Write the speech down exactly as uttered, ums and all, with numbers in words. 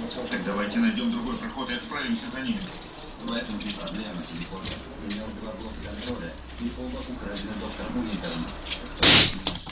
Так давайте найдем другой проход и отправимся за ними. В этом и проблема телефона. У меня два блока контроля и оба украдены доктором Уинтером.